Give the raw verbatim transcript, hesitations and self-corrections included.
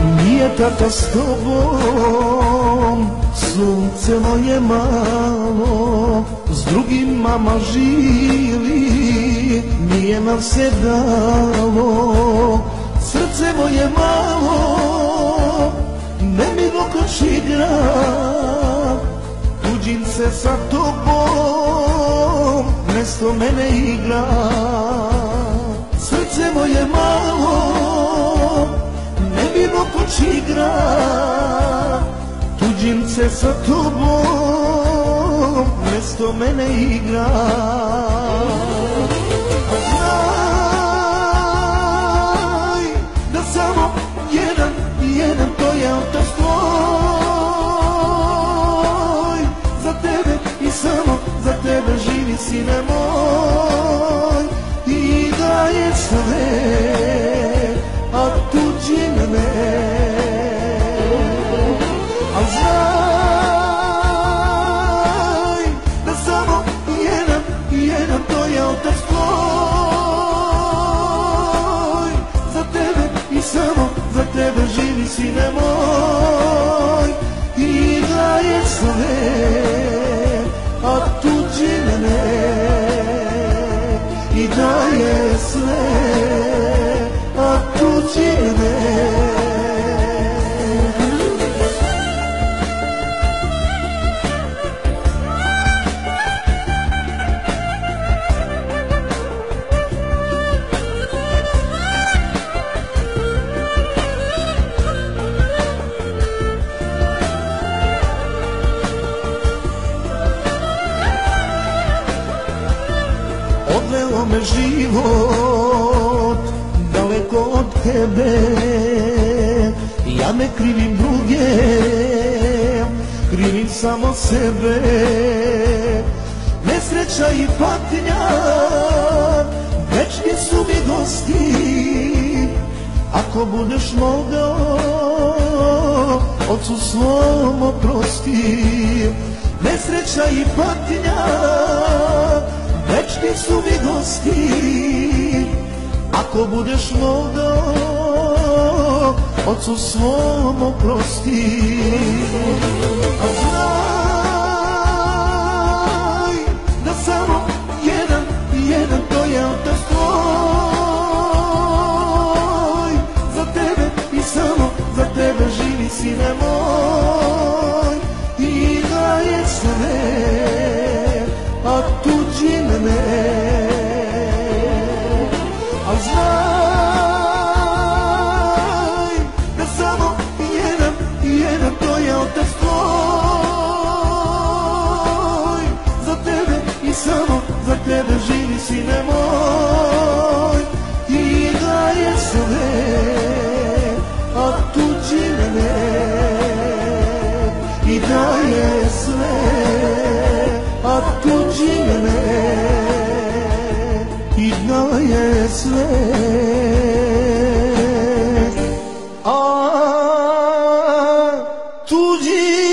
Nije tata s tobom, sunce moje malo, s drugim mama živi, nije nam se dalo. Srce moje malo, nemilo koč igra, tuđim se sa tobom, mesto mene igra. Srce moje malo, nemilo koč igra, tuđim se sa tobom, mesto mene igra. Znaj da samo jedan, jedan to je otac tvoj, za tebe i samo za tebe živi sine moj, i da je sve, a tuđi ne. Al znaj da samo jedan, jedan to je otac tvoj, za tebe i samo za tebe živi sine moj, i da je sve, a tuđi ne. I da je sve, a tuđi ne. Odveo me život daleko od tebe, ja ne krivim druge, krivim samo sebe. Nesreća i patnja večni su mi gosti, ako budeš mogao ocu svom oprosti. Nesreća i patnja večni su mi gosti, ako budeš mogao ocu svom oprosti. A znaj da samo jedan, jedan to je otac tvoj, za tebe i samo za tebe živi sine moj, i da je sve, a tuđi ne. Al znaj da samo jedan, jedan to je otac tvoj, za tebe i samo za tebe živi sine moj, i da je sve, a tuđi ne. I da je sve, a tuđi ne. I da je sve, a tuđi